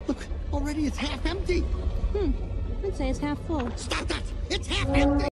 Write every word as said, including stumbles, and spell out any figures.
Look, already it's half empty. Hmm. I'd say it's half full. Stop that! It's half empty!